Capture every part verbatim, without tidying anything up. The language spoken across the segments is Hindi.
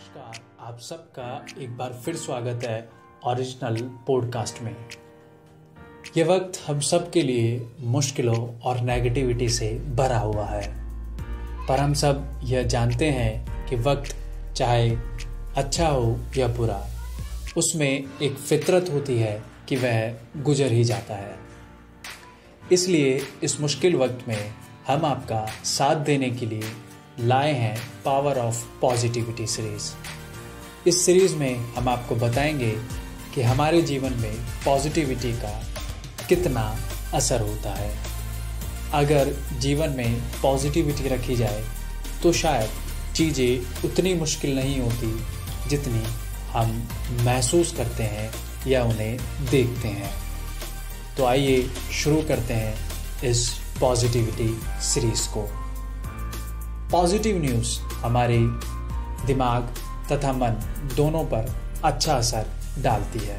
नमस्कार, आप सबका एक बार फिर स्वागत है ओरिजिनल पॉडकास्ट में। ये वक्त हम सब के लिए मुश्किलों और नेगेटिविटी से भरा हुआ है, पर हम सब यह जानते हैं कि वक्त चाहे अच्छा हो या बुरा, उसमें एक फितरत होती है कि वह गुजर ही जाता है। इसलिए इस मुश्किल वक्त में हम आपका साथ देने के लिए लाए हैं पावर ऑफ पॉजिटिविटी सीरीज। इस सीरीज में हम आपको बताएंगे कि हमारे जीवन में पॉजिटिविटी का कितना असर होता है। अगर जीवन में पॉजिटिविटी रखी जाए तो शायद चीज़ें उतनी मुश्किल नहीं होती जितनी हम महसूस करते हैं या उन्हें देखते हैं। तो आइए शुरू करते हैं इस पॉजिटिविटी सीरीज को। पॉजिटिव न्यूज़ हमारे दिमाग तथा मन दोनों पर अच्छा असर डालती है।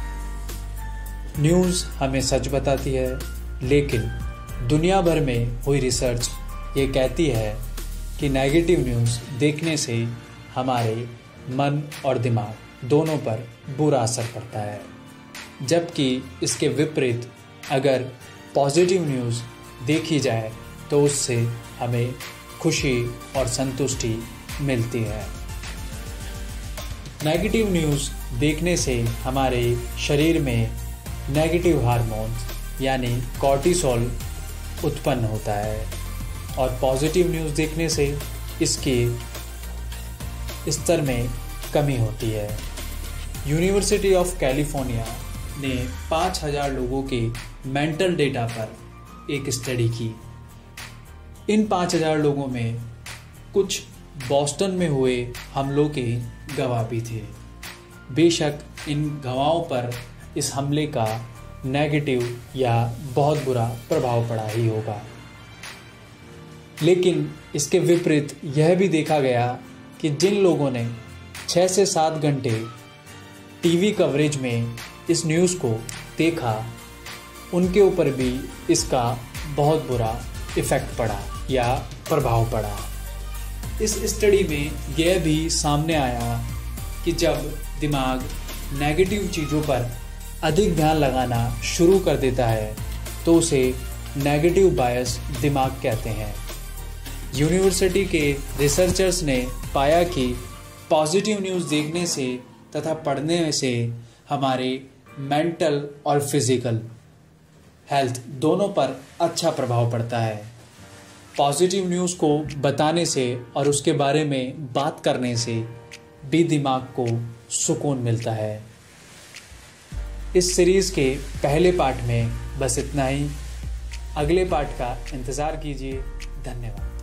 न्यूज़ हमें सच बताती है, लेकिन दुनिया भर में हुई रिसर्च ये कहती है कि नेगेटिव न्यूज़ देखने से हमारे मन और दिमाग दोनों पर बुरा असर पड़ता है, जबकि इसके विपरीत अगर पॉजिटिव न्यूज़ देखी जाए तो उससे हमें खुशी और संतुष्टि मिलती है। नेगेटिव न्यूज़ देखने से हमारे शरीर में नेगेटिव हार्मोन्स यानी कॉर्टिसोल उत्पन्न होता है, और पॉजिटिव न्यूज़ देखने से इसके स्तर में कमी होती है। यूनिवर्सिटी ऑफ कैलिफोर्निया ने पाँच हज़ार लोगों के मेंटल डेटा पर एक स्टडी की। इन पाँच हज़ार लोगों में कुछ बॉस्टन में हुए हमलों के गवाह भी थे। बेशक इन गवाहों पर इस हमले का नेगेटिव या बहुत बुरा प्रभाव पड़ा ही होगा, लेकिन इसके विपरीत यह भी देखा गया कि जिन लोगों ने छः से सात घंटे टीवी कवरेज में इस न्यूज़ को देखा, उनके ऊपर भी इसका बहुत बुरा इफ़ेक्ट पड़ा या प्रभाव पड़ा। इस स्टडी में यह भी सामने आया कि जब दिमाग नेगेटिव चीज़ों पर अधिक ध्यान लगाना शुरू कर देता है तो उसे नेगेटिव बायस दिमाग कहते हैं। यूनिवर्सिटी के रिसर्चर्स ने पाया कि पॉजिटिव न्यूज़ देखने से तथा पढ़ने से हमारे मेंटल और फिजिकल हेल्थ दोनों पर अच्छा प्रभाव पड़ता है। पॉजिटिव न्यूज़ को बताने से और उसके बारे में बात करने से भी दिमाग को सुकून मिलता है। इस सीरीज़ के पहले पार्ट में बस इतना ही। अगले पार्ट का इंतज़ार कीजिए। धन्यवाद।